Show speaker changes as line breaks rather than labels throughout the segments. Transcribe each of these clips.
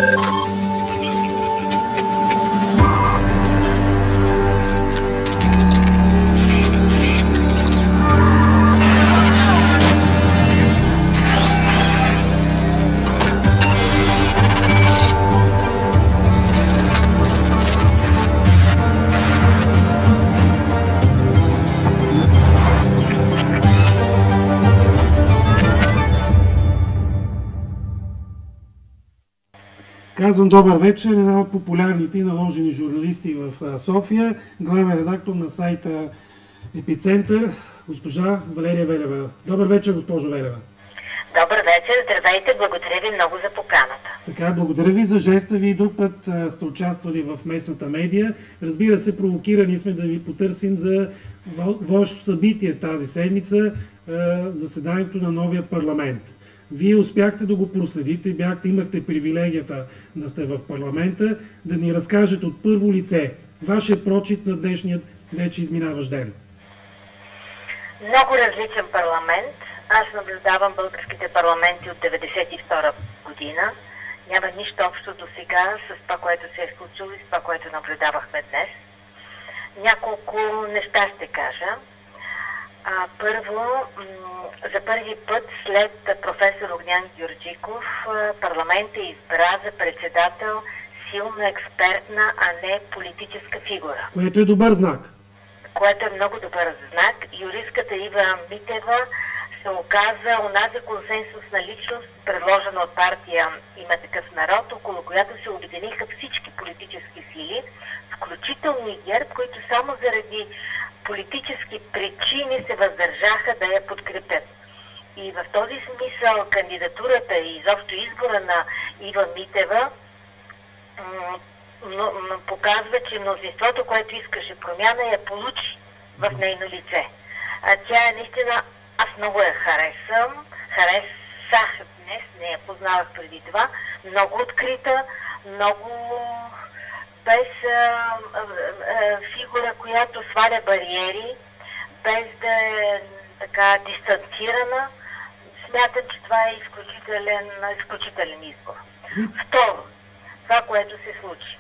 Казвам добър вечер, една от популярните и наложени журналисти в София, главен редактор на сайта Епицентър, госпожа Валерия Велева. Добър вечер, госпожо Велева.
Добър вечер, здравейте, благодаря ви много за поканата.
Така, благодаря ви за жеста ви. Друг път сте участвали в местната медия. Разбира се, провокирани сме да ви потърсим за вашето събитие тази седмица, заседанието на новия парламент. Вие успяхте да го проследите, имахте привилегията да сте в парламента, да ни разкажете от първо лице вашия прочит на днешният вече изминаващ ден.
Много различен парламент. Аз наблюдавам българските парламенти от 1992 година. Няма нищо общо до сега с това, което се е случило и с това, което наблюдавахме днес. Няколко неща ще кажа. Първо, за първи път след професор Огнян Георгиков парламентът избра за председател силно експертна, а не политическа фигура.
Което е добър знак.
Което е много добър знак. Юристката Ива Митева се оказа онази консенсусна личност, предложена от партия Има такъв народ, около която се обединиха всички политически сили, включително и ГЕРБ, които само заради политически причини се въздържаха да я подкрепят. И в този смисъл кандидатурата и изобщо избора на Ива Митева показва, че мнозинството, което искаше промяна, я получи в нейно лице. Тя е наистина, аз много я харесах днес, не я познавах преди това, много открита, много без фигура, която сваля бариери, без да е така дистанцирана. Смятам, че това е изключителен избор. Второ, това, което се случи.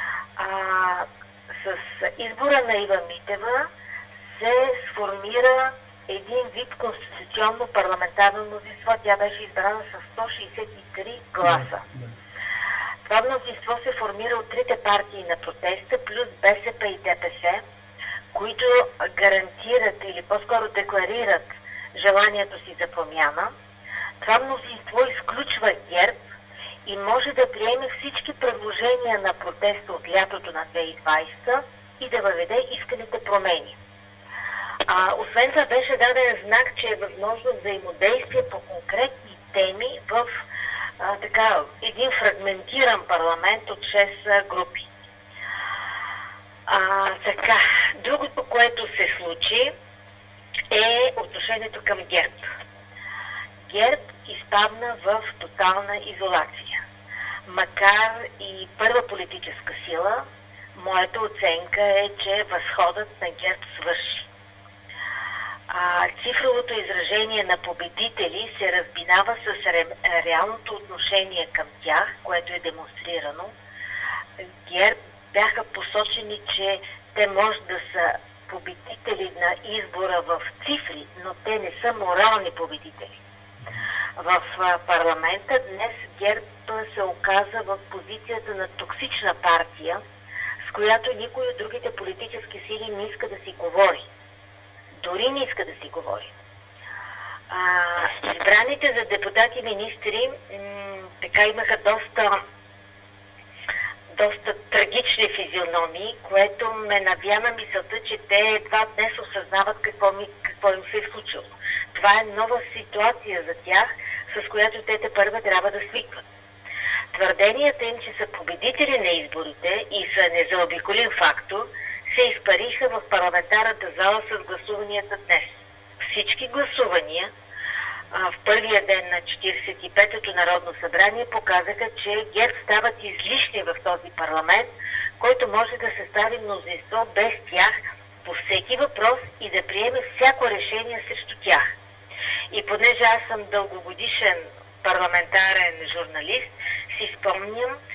С избора на Ива Митева се сформира един вид конституционно парламентарно мнозинство. Тя беше избрана с 163 гласа. Това мнозинство се формира от трите партии на протеста, плюс БСП и ДПС, които гарантират или по-скоро декларират желанието си за промяна. Това мнозинство изключва ГЕРБ и може да приеме всички предложения на протеста от лятото на 2020 и да въведе исканите промени. Освен това беше даден знак, че е възможно взаимодействие по конкретни теми в един фрагментиран парламент от 6 групи. Другото, което се случи, е отношението към ГЕРБ. ГЕРБ изпадна в тотална изолация. Макар и първа политическа сила, моята оценка е, че възходът на ГЕРБ свърши. Цифровото изражение на победители се разбинава с реалното отношение към тях, което е демонстрирано. ГЕРБ бяха посочени, че те може да са победители на избора в цифри, но те не са морални победители. В парламента днес ГЕРБ се оказа в позицията на токсична партия, с която никой от другите политически сили не иска да си говори. Дори не иска да си говори. Избраните за депутати министри така имаха доста трагични физиономии, което ме навя на мисълта, че те едва днес осъзнават какво им се е случило. Това е нова ситуация за тях, с която те тепърва трябва да свикват. Твърденията им, че са победители на изборите и са незаобиколим фактор, се изпариха в парламентарната зала с гласуванията днес. Всички гласувания в първия ден на 45-то Народно събрание показаха, че ГЕРБ стават излишни в този парламент, който може да състави мнозинство без тях по всеки въпрос и да приеме всяко решение срещу тях. И понеже аз съм дългогодишен парламентарен журналист, си спомням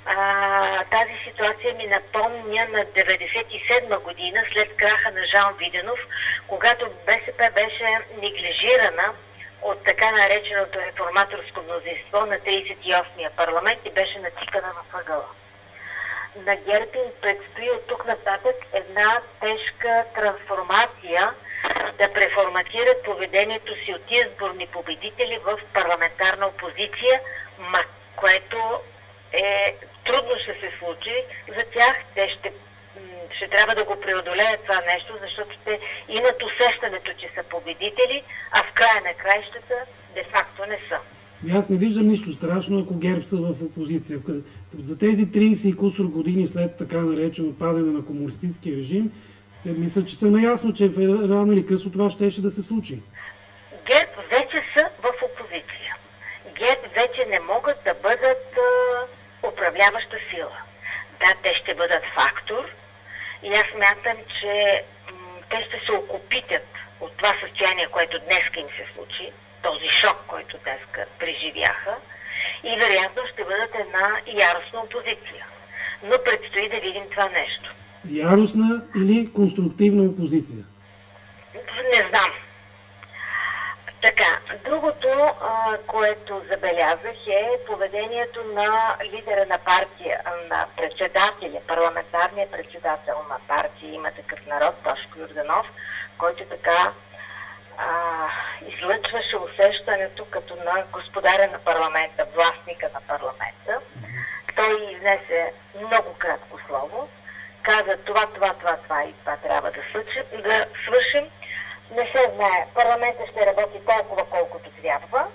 Тази ситуация ми напомня на 97 година, след краха на Жан Виденов, когато БСП беше неглижирана от така нареченото реформаторско мнозинство на 38-я парламент и беше натикана в ъгъла. На ГЕРБ им предстои от тук нататък една тежка трансформация, да преформатират поведението си от изборни победители в парламентарна опозиция, което трудно ще се случи за тях. Те ще трябва да го преодолеят това нещо, защото те имат усещането, че са победители, а в края на краищата де-факто не са.
Аз не виждам нищо страшно, ако ГЕРБ са в опозиция. За тези 30 и кусор години след така наречено падане на комунистически режим, те мисля, че са наясно, че рано или късно това щеше да се случи.
ГЕРБ вече са в опозиция. ГЕРБ вече не могат да бъдат управляваща сила. Да, те ще бъдат фактор и аз смятам, че те ще се окупитят от това състояние, което днеска им се случи, този шок, който днеска преживяха, и вероятно ще бъдат една яростна опозиция. Но предстои да видим това нещо.
Яростна или конструктивна опозиция?
Не знам. Така, другото, което забелязах, е поведението на лидера на партия, на председателя, парламентарния председател на партия Има такъв народ, Тошко Йорданов, който така излъчваше усещането като на господаря на парламента, властника на парламента. Той изнесе много кратко слово, каза това и това трябва да свършим. Не се знае. Парламентът ще работи толкова, колкото трябва.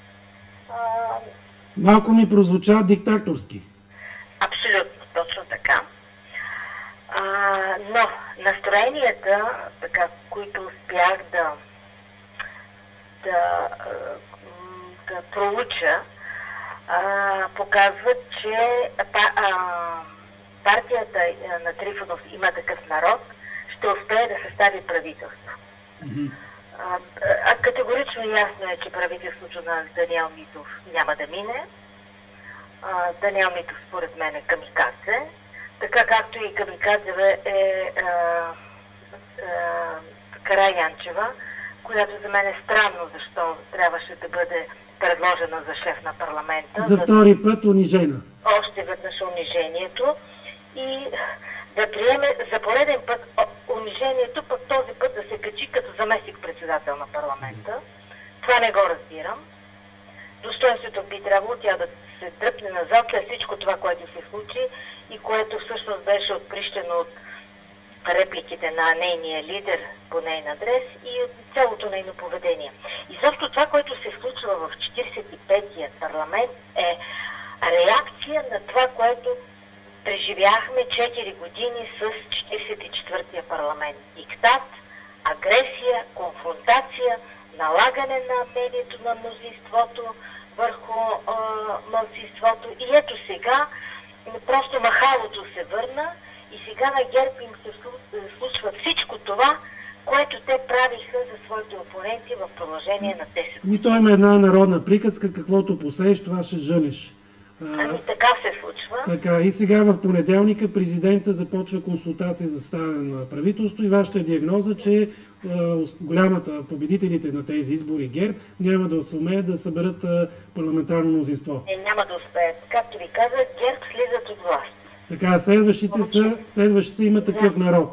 Малко ми прозвуча диктаторски.
Абсолютно, точно така. Но настроенията, така, които успях да проуча, показват, че партията на Трифонов Има такъв народ ще успее да състави правителство. Категорично ясно е, че правителството на Даниел Митов няма да мине. Даниел Митов според мен е камикадзе, така както и камикадзе е Караянчева, която за мен е странно защо трябваше да бъде предложена за шеф на парламента.
За втори път унижена.
Още веднъж унижението и да приеме за пореден път унижението, пък този път да се качи като заместник-председател на парламента. Това не го разбирам. Достоинството би трябвало тя да се дръпне назад след всичко това, което се случи и което всъщност беше отприщено от репликите на нейния лидер по нейн адрес и от цялото нейно поведение. И също това, което се случва в 45-я парламент, е реакция на това, което преживяхме 4 години с 44-я парламент. Диктат, агресия, конфронтация, налагане на мнението на мнозинството върху малцинството. И ето сега просто махалото се върна и сега на ГЕРБ им се случва всичко това, което те правиха за своите опоненти в продължение на 10 години.
Той има една народна приказка, каквото посееш, това ще жънеш.
Така се случва.
Така, и сега в понеделника президента започва консултация за съставяне на правителство и вашата диагноза, че голямата победителите на тези избори ГЕРБ няма да сумеят да съберат парламентарно мнозинство.
Няма да успеят. Както ви казах, ГЕРБ слизат от власт.
Така, следващите са Има такъв народ.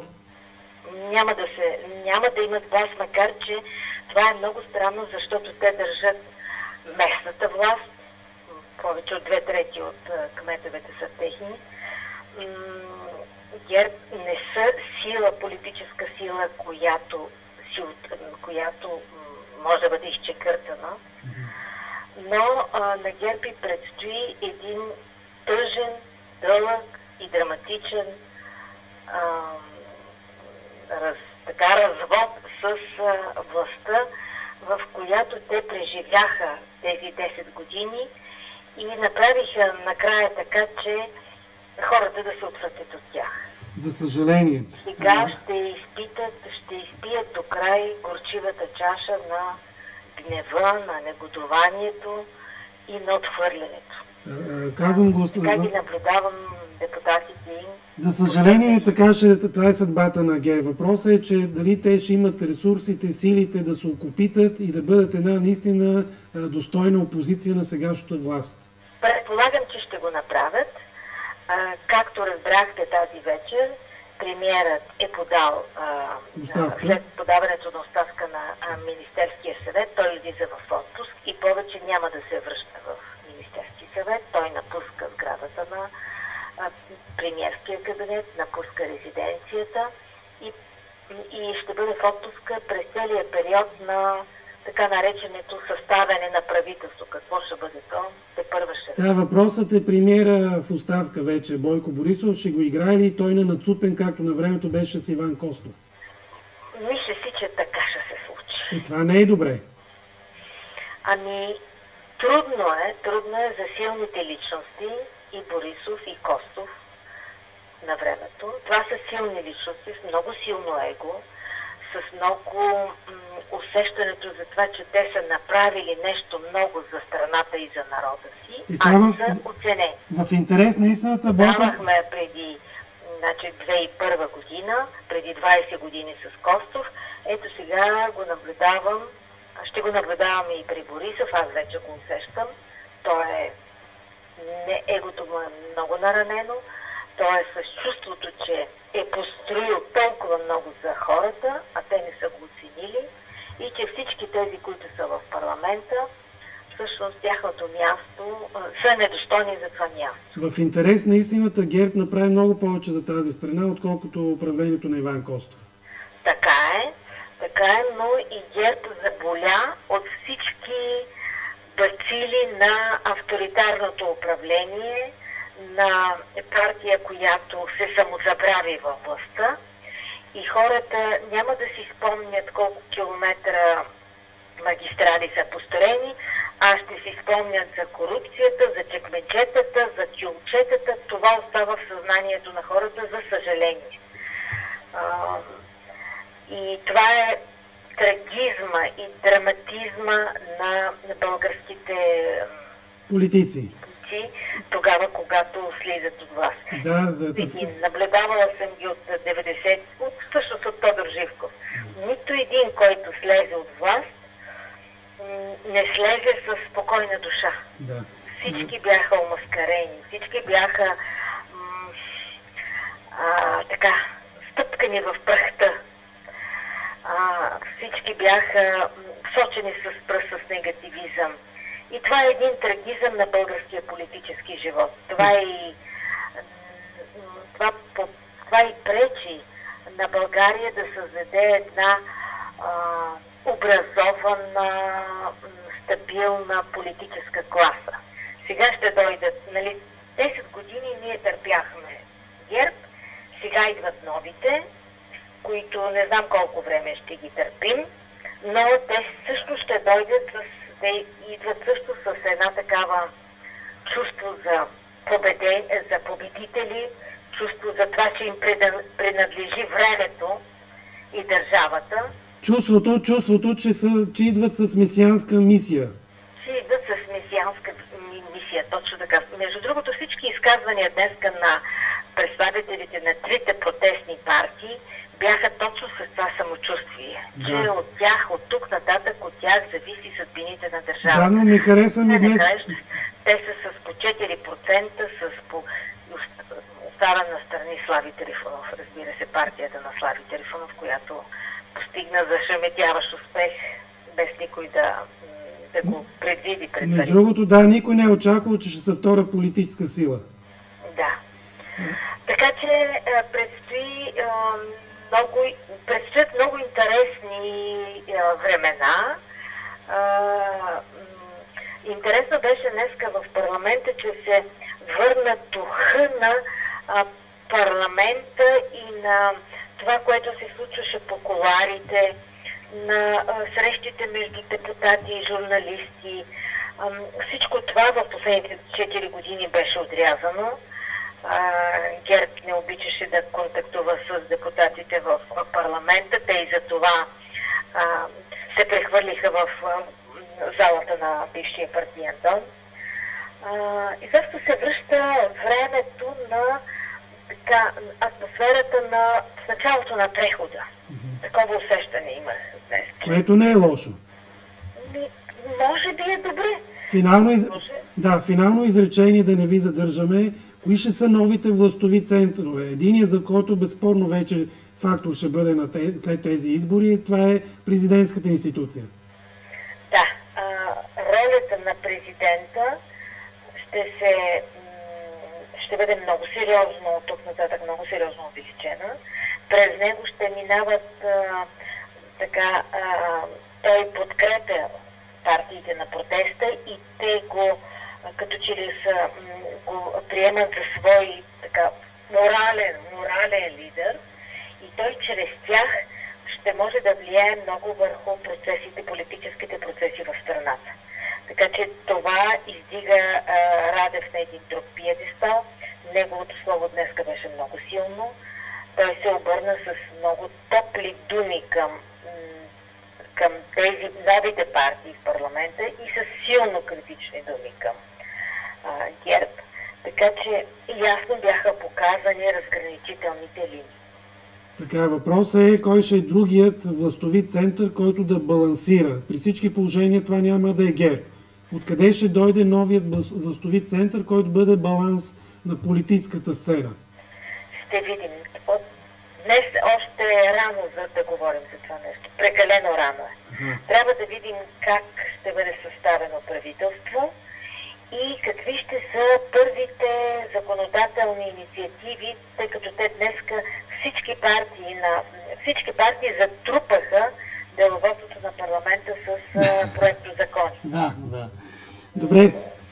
Няма да имат власт, макар че това е много странно, защото те държат местната власт. Повече от 2/3 от кметовете са техни. ГЕРБ не са политическа сила, която може да бъде изчекъртана. Но на ГЕРБ и предстои един тъжен, дълъг и драматичен развод с властта, в която те преживяха тези 10 години и направиха накрая така, че хората да се отвратят от тях.
За съжаление.
Сега ще изпият до край горчивата чаша на гнева, на негодованието и на отхвърлянето.
Казвам го...
Така ги наблюдавам депутатите им.
За съжаление, това е съдбата на ГЕРБ. Въпросът е, че дали те ще имат ресурсите, силите да се окупитат и да бъдат една наистина достойна опозиция на сегашната власт.
Предполагам, че ще го направят. Както разбрахте тази вечер, премиерът е подал след подаването на оставка на Министерския съвет, той излиза в отпуск и повече няма да се връща в Министерския съвет. Той напуска сградата на премиерския кабинет, напуска резиденцията и ще бъде в отпуска през целия период на така нареченото съставяне на правителство. Какво ще бъде то? Първа ще...
Сега въпросът е премиера в оставка вече, Бойко Борисов, ще го играе ли той на нацупен, както на времето беше с Иван Костов?
Мисля си, че така ще се случи.
И това не е добре.
Трудно е за силните личности и Борисов, и Костов на времето. Това са силни личности с много силно его, с много усещането за това, че те са направили нещо много за страната и за народа си, са оценени.
В интерес на истината,
давахме преди 2001 година, преди 20 години с Костов. Ето сега го наблюдавам, ще го наблюдавам и при Борисов, аз вече го усещам. Егото му е много наранено, той е с чувството, че е построил толкова много за хората, а те не са го оценили, и че всички тези, които са в парламента, всъщност тяхното място са недостойни за това място.
В интерес на истината ГЕРБ направи много повече за тази страна, отколкото управлението на Иван Костов.
Така е, но и ГЕРБ заболя от всички бацили на авторитарното управление, на партия, която се самозабрави във властта, и хората няма да си спомнят колко километра магистрали са построени, а ще си спомнят за корупцията, за чекмеджетата, за тюлчетата. Това остава в съзнанието на хората, за съжаление. И това е трагизма и драматизма на българските
политици
тогава, когато слизат от власт. Наблюдавала съм ги от 90, всъщност от Тодор Живков. Нито един, който слезе от власт, не слезе с спокойна душа.
Да.
Всички бяха омаскарени, всички бяха стъпкани в прахта. Всички бяха сочени с пръст, с негативизъм. И това е един трагизъм на българския политически живот. Това и пречи на България да създаде една образована, стабилна политическа класа. Сега ще дойдат, 10 години ние търпяхме ГЕРБ, сега идват новите, които не знам колко време ще ги търпим, но те също ще дойдат те идват също с една такава чувство за победители, чувство за това, че им принадлежи времето и държавата.
Чувството, че идват с месианска мисия.
Точно така. Между другото, всички изказвания днес на представителите на трите протестни партии бяха точно с това самочувствие. Да. Че от тук нататък, от тях зависи съдбините на държавата.
Да, но ми хареса ми днес.
Те са с по 4%, остава на страни Слави Трифонов. Разбира се, партията на Слави Трифонов, която постигна зашеметяващ успех, без никой да го предвиди предварително.
Между другото, никой не е очаквал, че ще са втора политическа сила.
Да. Така че предстоят много интересни времена. Интересно беше днеска в парламента, че се върна духа на парламента и на това, което се случваше по кулоарите, на срещите между депутати и журналисти. Всичко това в последните 4 години беше отрязано. ГЕРБ не обичаше да контактува с депутатите в парламента. Те и за това се прехвърлиха в залата на бившия партиен дом. изобщо се връща времето на така, атмосферата на в началото на прехода. Такова усещане имах днес.
Което не е лошо.
Може би е добре.
Финално изречение, да не ви задържаме. Кои ще са новите властови центрове? Единият, за който безспорно вече фактор ще бъде след тези избори, това е президентската институция.
Да, ролята на президента ще бъде много сериозно, от тук нататък много сериозно увеличена. През него ще минават той подкрепя партиите на протеста и те го като че ли го приемат за свой така морален лидер и той чрез тях ще може да влияе много върху политическите процеси в страната. Така че това издига Радев на един друг пиедестал. Неговото слово днеска беше много силно. Той се обърна с много топли думи към тези новите партии в парламента и с силно критични думи към ГЕРБ. Така че ясно бяха показани разграничителните линии.
Така, въпросът е кой ще е другият властови център, който да балансира. При всички положения това няма да е ГЕРБ. Откъде ще дойде новият властови център, който бъде баланс на политическата сцена?
Ще видим. Днес още е рано за да говорим за това нещо. Прекалено рано е. Трябва да видим как ще бъде съставено правителство и какви ще са първите законодателни инициативи, тъй като те днеска всички партии затрупаха деловодството на парламента с проектозакони.
Да. Добре.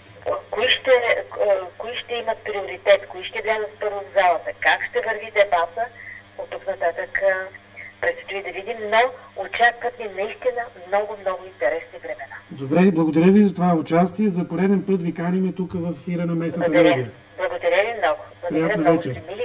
Кои ще имат приоритет, кои ще влязат първо в залата, как ще върви дебата, от тук нататък предстои да видим, но очакват ни наистина много интересни времена.
Добре, благодаря ви за това участие. За пореден път ви каним тук в ефира на местната медия.
Благодаря ви много. Благодаря много,